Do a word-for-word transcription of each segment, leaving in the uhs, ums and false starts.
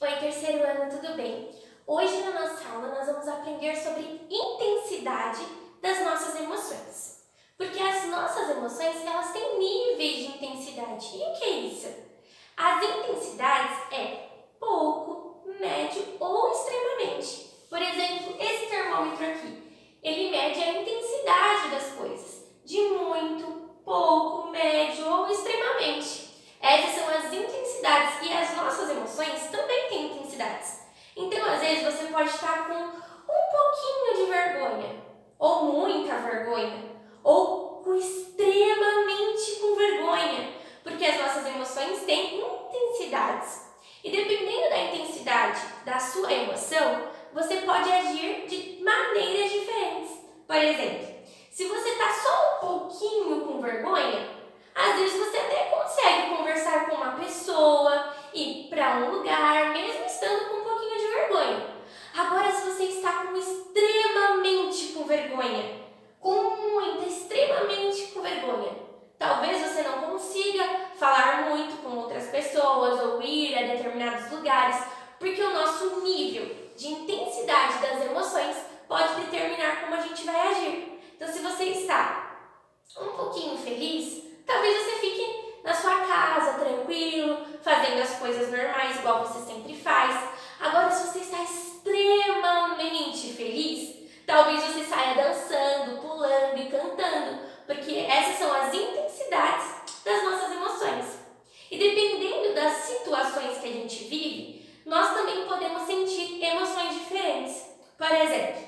Oi, terceiro ano, tudo bem? Hoje na nossa aula nós vamos aprender sobre intensidade das nossas emoções. Porque as nossas emoções, elas têm níveis de intensidade. E o que é isso? As intensidades é pouco, médio ou extremamente. Por exemplo, esse termômetro aqui, ele mede a intensidade das coisas, de muito, pouco, médio ou extremamente. Essas são as intensidades e as nossas emoções também têm intensidades. Então, às vezes, você pode estar com um pouquinho de vergonha, ou muita vergonha, ou com extremamente com vergonha, porque as nossas emoções têm intensidades. E dependendo da intensidade da sua emoção, você pode agir de maneiras diferentes. Por exemplo, se você está só um pouquinho com vergonha, às vezes você até consegue conversar com uma pessoa, ir para um lugar, mesmo estando com um pouquinho de vergonha. Agora, se você está com extremamente com vergonha, com muita, extremamente com vergonha, talvez você não consiga falar muito com outras pessoas ou ir a determinados lugares, porque o nosso nível de intensidade das emoções pode determinar como a gente vai agir. Então, se você está um pouquinho feliz, talvez você fique na sua casa, tranquilo, fazendo as coisas normais, igual você sempre faz. Agora, se você está extremamente feliz, talvez você saia dançando, pulando e cantando, porque essas são as intensidades das nossas emoções. E dependendo das situações que a gente vive, nós também podemos sentir emoções diferentes. Por exemplo,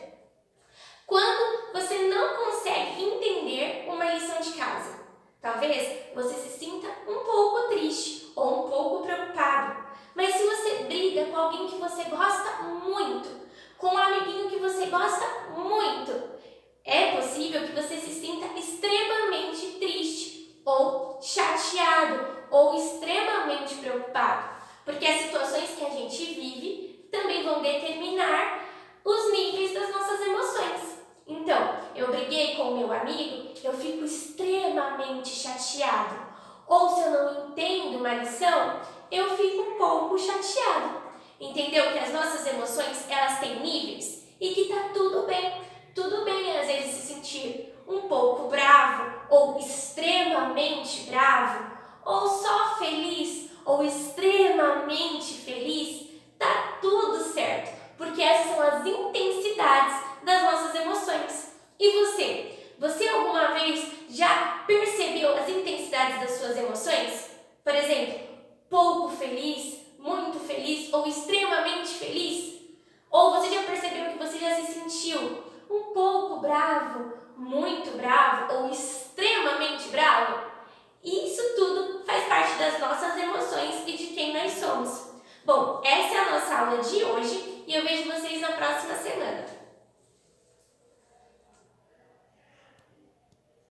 quando você não consegue entender uma lição de casa, talvez você se sinta um pouco triste ou um pouco preocupado. Mas se você briga com alguém que você gosta muito, com um amiguinho que você gosta muito, é possível que você se sinta extremamente triste ou chateado ou extremamente preocupado. Porque as situações que a gente vive também vão determinar os níveis das nossas emoções. Então, eu briguei com o meu amigo, eu fico extremamente chateado. Ou se eu não entendo uma lição, eu fico um pouco chateado. Entendeu que as nossas emoções, elas têm níveis e que tá tudo bem. Tudo bem, às vezes, se sentir um pouco bravo ou extremamente bravo, ou só feliz ou extremamente feliz, tá tudo certo, porque essas são as intensidades das nossas emoções. E você? Você alguma vez já percebeu as intensidades das suas emoções? Por exemplo, pouco feliz, muito feliz ou extremamente feliz? Ou você já percebeu que você já se sentiu um pouco bravo, muito bravo ou extremamente bravo? Isso tudo faz parte das nossas emoções e de quem nós somos. Bom, essa é a nossa aula de hoje e eu vejo vocês na próxima semana.